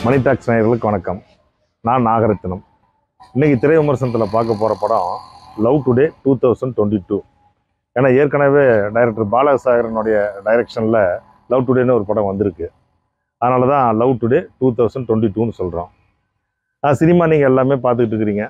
மணி tax நேயர்களுக்கு வணக்கம். நான் நாகரத்னம். இன்றைக்கி திரை விமர்சனத்தில் பார்க்க போகிற படம் லவ் டுடே 2022. ஏன்னா ஏற்கனவே டைரக்டர் பாலசாகரனுடைய டைரக்ஷனில் லவ் டுடேன்னு ஒரு படம் வந்திருக்கு. அதனால தான் லவ் டுடே 2022ன்னு சொல்கிறோம். சினிமா நீங்கள் எல்லாமே பார்த்துக்கிட்டு இருக்கிறீங்க.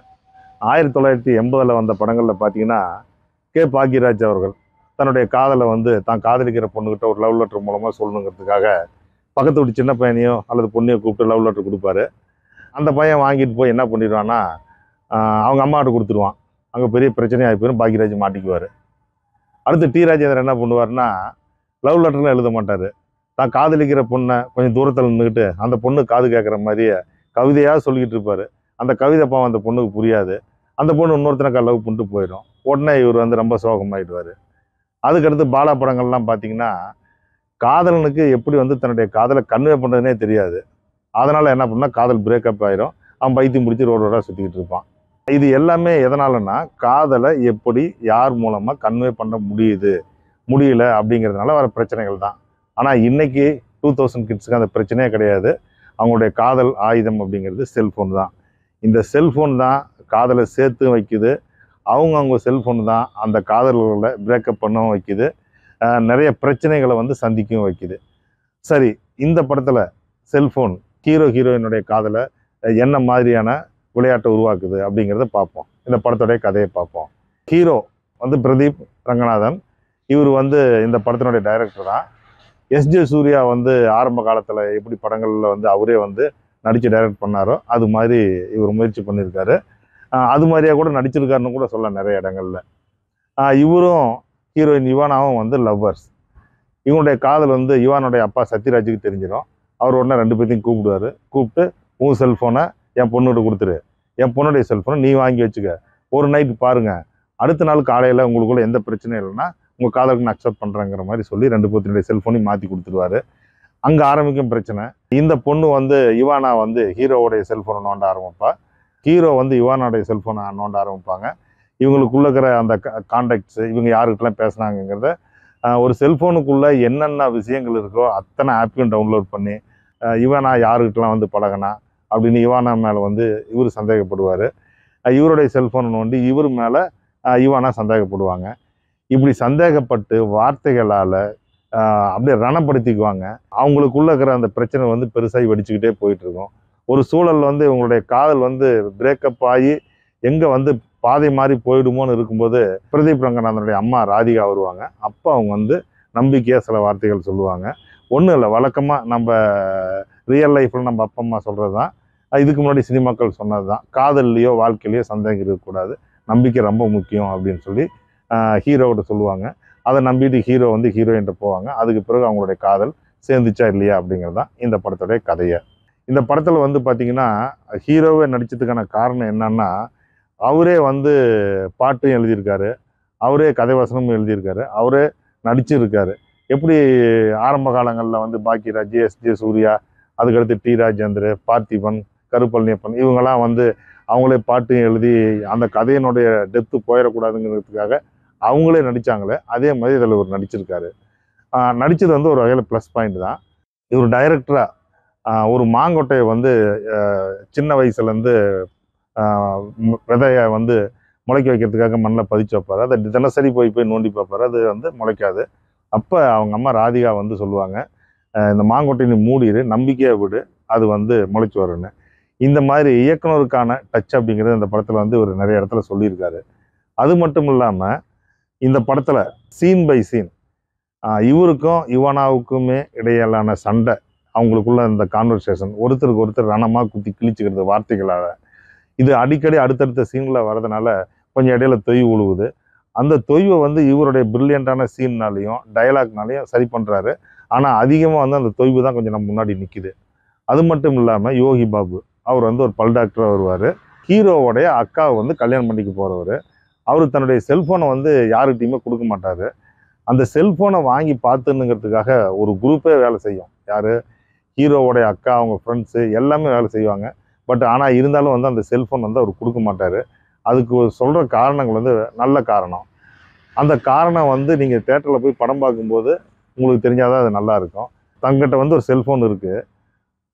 1980 வந்த படங்களில் பார்த்தீங்கன்னா கே பாக்யராஜ் அவர்கள் தன்னுடைய காதலை தான் காதலிக்கிற பொண்ணுக்கிட்ட ஒரு லவ் லெட்டர் மூலமாக சொல்லணுங்கிறதுக்காக பக்கத்து வீட்டு சின்ன பையனையோ அல்லது பொண்ணையோ கூப்பிட்டு லவ் லெட்டர் கொடுப்பாரு. அந்த பையன் வாங்கிட்டு போய் என்ன பண்ணிடுவான்னா அவங்க அம்மாட்ட கொடுத்துருவான். அங்கே பெரிய பிரச்சனையாகி போயிடும். பாக்யராஜ் மாட்டிக்குவார். அடுத்து டி ராஜேந்திரன் என்ன பண்ணுவார்னா லவ் லெட்டர்லாம் எழுத மாட்டார். தான் காதலிக்கிற பொண்ணை கொஞ்சம் தூரத்தில் நின்றுக்கிட்டு அந்த பொண்ணு காது கேட்குற மாதிரியே கவிதையாக சொல்லிக்கிட்டு இருப்பார். அந்த கவிதை பாவம் அந்த பொண்ணுக்கு புரியாது. அந்த பொண்ணு இன்னொருத்தனை லவ் பண்ணிட்டு போயிடும். உடனே இவர் ரொம்ப சோகமாயிடுவார். அதுக்கடுத்து பாலா படங்கள்லாம் பார்த்தீங்கன்னா காதலனுக்கு எப்படி தன்னுடைய காதலை கன்வே பண்ணுறதுனே தெரியாது. அதனால் என்ன பண்ணால் காதல் பிரேக்கப் ஆயிரும். அவன் பைத்தியம் பிடிச்சி ரோடோட சுற்றிக்கிட்டு இருப்பான். இது எல்லாமே எதனாலன்னா காதலை எப்படி யார் மூலமாக கன்வே பண்ண முடியல அப்படிங்கிறதுனால வர பிரச்சனைகள் தான். ஆனால் இன்றைக்கி 2000 கிட்ஸுக்கு அந்த பிரச்சனையே கிடையாது. அவங்களுடைய காதல் ஆயுதம் அப்படிங்கிறது செல்ஃபோன் தான். இந்த செல்ஃபோன் தான் காதலை சேர்த்து வைக்குது. அவங்க செல்ஃபோன் தான் அந்த காதல்களை பிரேக்கப் பண்ணவும் வைக்குது. நிறைய பிரச்சனைகளை சந்திக்கவும் வைக்குது. சரி, இந்த படத்தில் செல்ஃபோன் ஹீரோயினுடைய காதலை என்ன மாதிரியான விளையாட்டை உருவாக்குது அப்படிங்கிறத பார்ப்போம். இந்த படத்துடைய கதையை பார்ப்போம். ஹீரோ பிரதீப் ரங்கநாதன். இவர் இந்த படத்தினுடைய டைரக்டர் தான். எஸ்ஜே சூர்யா ஆரம்ப காலத்தில் எப்படி படங்களில் அவரே நடித்து டைரக்ட் பண்ணாரோ அது மாதிரி இவர் முயற்சி பண்ணியிருக்காரு. அது மாதிரியா கூட நடிச்சிருக்காருன்னு கூட சொல்ல நிறைய இடங்களில். இவரும் ஹீரோயின் யுவானாவும் லவ்வர்ஸ். இவனுடைய காதல் யுவானுடைய அப்பா சத்யராஜுக்கு தெரிஞ்சிடும். அவர் உடனே 2 பேர்த்தையும் கூப்பிட்டு உன் செல்ஃபோனை என் பொண்ணுகிட்ட கொடுத்துரு, என் பொண்ணுடைய செல்ஃபோனை நீ வாங்கி வச்சுக்க, ஒரு நைட் பாருங்கள், அடுத்த நாள் காலையில் உங்களுக்குள்ள எந்த பிரச்சனையும் இல்லைன்னா உங்கள் காதலுக்கு நான் அக்செப்ட் பண்ணுறேங்கிற மாதிரி சொல்லி 2 பேர்த்தினுடைய செல்ஃபோனையும் மாற்றி கொடுத்துருவாரு. அங்கே ஆரம்பிக்கும் பிரச்சனை. இந்த பொண்ணு யுவானா ஹீரோவுடைய செல்ஃபோனை நோண்ட ஆரம்பிப்பா. ஹீரோ யுவானோடைய செல்ஃபோனை நோண்ட ஆரம்பிப்பாங்க. இவங்களுக்குள்ள இருக்கிற அந்த கான்டாக்ட்ஸு, இவங்க யாருக்கிட்டலாம் பேசுனாங்கிறத ஒரு செல்ஃபோனுக்குள்ளே என்னென்ன விஷயங்கள் இருக்கோ அத்தனை ஆப்பையும் டவுன்லோட் பண்ணி யுவானா யாருக்கிட்டலாம் பழகினா அப்படின்னு யுவானா மேலே இவர் சந்தேகப்படுவார். இவருடைய செல்ஃபோனை நோண்டி இவர் மேலே யுவானா சந்தேகப்படுவாங்க. இப்படி சந்தேகப்பட்டு வார்த்தைகளால் அப்படியே ரணப்படுத்திக்குவாங்க. அவங்களுக்குள்ள இருக்கிற அந்த பிரச்சனை பெருசாகி வெடிச்சுக்கிட்டே போயிட்டுருக்கும். ஒரு சூழல் இவங்களுடைய காதல் பிரேக்கப் ஆகி எங்கே பாதை மாறி போயிடுமோன்னு இருக்கும்போது பிரதீப் ரங்கநாதனுடைய அம்மா ராதிகா வருவாங்க. அப்போ அவங்க நம்பிக்கையாக சில வார்த்தைகள் சொல்லுவாங்க. ஒன்றும் இல்லை, வழக்கமாக நம்ம ரியல் லைஃப்பில் நம்ம அப்பா அம்மா சொல்கிறது தான். இதுக்கு முன்னாடி சினிமாக்கள் சொன்னது தான். காதல்லையோ வாழ்க்கையிலையோ சந்தேகம் இருக்கக்கூடாது, நம்பிக்கை ரொம்ப முக்கியம் அப்படின்னு சொல்லி ஹீரோகிட்ட சொல்லுவாங்க. அதை நம்பிட்டு ஹீரோ ஹீரோயின்ட்ட போவாங்க. அதுக்கு பிறகு அவங்களுடைய காதல் சேர்ந்துச்சா இல்லையா அப்படிங்கிறது தான் இந்த படத்துடைய கதையை. இந்த படத்தில் பார்த்திங்கன்னா ஹீரோவே நடித்ததுக்கான காரணம் என்னன்னா அவரே பாட்டும் எழுதியிருக்காரு, அவரே கதை வசனமும் எழுதியிருக்காரு, அவரே நடிச்சிருக்காரு. எப்படி ஆரம்ப காலங்களில் பாக்யராஜ், எஸ்ஜே சூர்யா, அதுக்கடுத்து டி ராஜேந்திர, பார்த்திபன், கருப்பழனியப்பன் இவங்கெல்லாம் அவங்களே பாட்டும் எழுதி அந்த கதையினுடைய டெப்த்து போயிடக்கூடாதுங்கிறதுக்காக அவங்களே நடித்தாங்களே, அதே மாதிரி இதில் இவர் நடிச்சிருக்காரு. நடித்தது ஒரு வகையில் ப்ளஸ் பாயிண்ட் தான். இவர் டைரக்டராக ஒரு மாங்கொட்டையை சின்ன வயசுலேருந்து விதையை முளைக்க வைக்கிறதுக்காக மண்ணில் பதிச்சு வைப்பார். அதை தினசரி போய் நோண்டி பார்ப்பார். அது முளைக்காது. அப்போ அவங்க அம்மா ராதிகா சொல்லுவாங்க, இந்த மாங்கொட்டையை மூடிடு, நம்பிக்கையாக விடு, அது முளைச்சி வரும்னு. இந்த மாதிரி இயக்குனருக்கான டச் அப்படிங்கிறது இந்த படத்தில் ஒரு நிறைய இடத்துல சொல்லியிருக்காரு. அது மட்டும் இல்லாமல் இந்த படத்தில் சீன் பை சீன் இவருக்கும் யுவானாவுக்குமே இடையிலான சண்டை, அவங்களுக்குள்ள இந்த கான்வர்சேஷன், ஒருத்தருக்கு ஒருத்தர் ரணமாக குத்தி கிழிச்சுக்கிறது வார்த்தைகளால், இது அடிக்கடி அடுத்தடுத்த சீனில் வரதுனால கொஞ்சம் இடையில தொய்வு உழுவுது. அந்த தொய்வை இவருடைய பிரில்லியண்ட்டான சீன்னாலையும் டயலாக்னாலையும் சரி பண்ணுறாரு. ஆனால் அதிகமாக அந்த தொய்வு தான் கொஞ்சம் நம்ம முன்னாடி நிற்கிது. அது மட்டும் இல்லாமல் யோகி பாபு அவர் ஒரு பல் டாக்டராக வருவார். ஹீரோவோடைய அக்காவை கல்யாணம் பண்ணிக்க போகிறவர். அவர் தன்னுடைய செல்ஃபோனை யாருக்கிட்டையுமே கொடுக்க மாட்டார். அந்த செல்ஃபோனை வாங்கி பார்த்துன்னுங்கிறதுக்காக ஒரு குரூப்பே வேலை செய்யும். யார்? ஹீரோவோடைய அக்கா, அவங்க ஃப்ரெண்ட்ஸு எல்லாமே வேலை செய்வாங்க. பட் ஆனால் இருந்தாலும் அந்த செல்ஃபோன் அவர் கொடுக்க மாட்டார். அதுக்கு சொல்கிற காரணங்கள் நல்ல காரணம். அந்த காரணம் நீங்கள் தேட்டரில் போய் படம் பார்க்கும்போது உங்களுக்கு தெரிஞ்சாதான் அது நல்லாயிருக்கும். தங்கிட்ட ஒரு செல்ஃபோன் இருக்குது,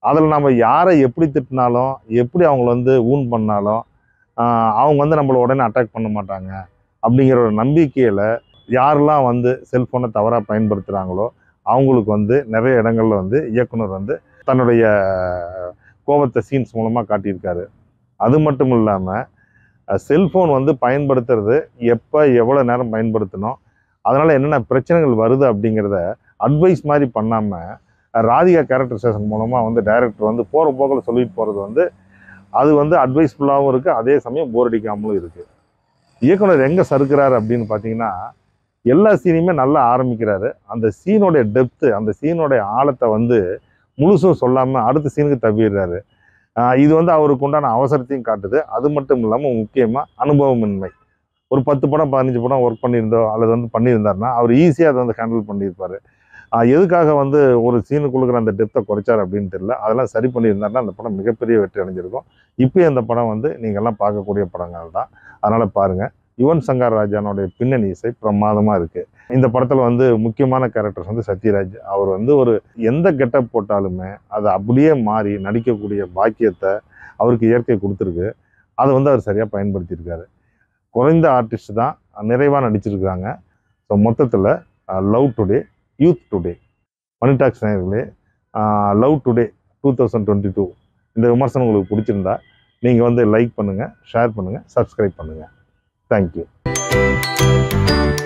அதில் நம்ம யாரை எப்படி திட்டினாலும் எப்படி அவங்கள வந்து ஊன் பண்ணாலும் அவங்க வந்து நம்மளை உடனே அட்டாக் பண்ண மாட்டாங்க அப்படிங்கிற ஒரு நம்பிக்கையில் யாரெல்லாம் வந்து செல்ஃபோனை தவறாக பயன்படுத்துகிறாங்களோ அவங்களுக்கு வந்து நிறைய இடங்களில் வந்து இயக்குனர் வந்து தன்னுடைய கோபத்தை சீன்ஸ் மூலமாக காட்டியிருக்காரு. அது மட்டும் இல்லாமல் செல்ஃபோன் வந்து பயன்படுத்துறது எப்போ எவ்வளோ நேரம் பயன்படுத்தணும், அதனால் என்னென்ன பிரச்சனைகள் வருது அப்படிங்கிறத அட்வைஸ் மாதிரி பண்ணாமல் ராதிகா கேரக்டரைசேஷன் மூலமாக வந்து டைரக்டர் வந்து போகிற போக்கில் சொல்லிட்டு போகிறது வந்து அது வந்து அட்வைஸ்ஃபுல்லாகவும் இருக்குது, அதே சமயம் போர் அடிக்காமலும் இருக்குது. இயக்குனர் எங்கே சறுக்கிறாரு அப்படின்னு பார்த்தீங்கன்னா, எல்லா சீனையுமே நல்லா ஆரம்பிக்கிறாரு. அந்த சீனோடைய டெப்த்து, அந்த சீனோடைய ஆழத்தை வந்து முழுசும் சொல்லாமல் அடுத்த சீனுக்கு தவிர்றாரு. இது வந்து அவருக்கு உண்டான அவசரத்தையும் காட்டுது. அது மட்டும் இல்லாமல் முக்கியமாக அனுபவமின்மை. ஒரு 10 படம் 15 படம் ஒர்க் பண்ணியிருந்தோ அல்லது வந்து பண்ணியிருந்தாருன்னா அவர் ஈஸியாக அதை வந்து ஹேண்டில் பண்ணியிருப்பார். எதுக்காக வந்து ஒரு சீனுக்குள்ளுக்கிற அந்த டெப்த்தை குறைச்சார் அப்படின்னு தெரியல. அதெல்லாம் சரி பண்ணியிருந்தாருன்னா அந்த படம் மிகப்பெரிய வெற்றி அடைஞ்சிருக்கும். இப்போ அந்த படம் வந்து நீங்கள்லாம் பார்க்கக்கூடிய படங்கள் தான். அதனால் பாருங்கள். யுவன் சங்கர் ராஜானுடைய பின்னணி இசை பிரமாதமாக இருக்குது. இந்த படத்தில் வந்து முக்கியமான கேரக்டர்ஸ் வந்து சத்யராஜ். அவர் வந்து ஒரு எந்த கெட்டப் போட்டாலுமே அதை அப்படியே மாறி நடிக்கக்கூடிய பாக்கியத்தை அவருக்கு இயற்கை கொடுத்துருக்கு. அதை வந்து அவர் சரியாக பயன்படுத்தியிருக்காரு. குறைந்த ஆர்டிஸ்ட் தான் நிறைவாக நடிச்சிருக்காங்க. ஸோ மொத்தத்தில் love today, youth today, Mani talks நேயர்களே, லவ் டுடே 2022 இந்த விமர்சனம் உங்களுக்கு பிடிச்சிருந்தா நீங்கள் வந்து லைக் பண்ணுங்கள், ஷேர் பண்ணுங்கள், சப்ஸ்கிரைப் பண்ணுங்கள். தேங்க்யூ.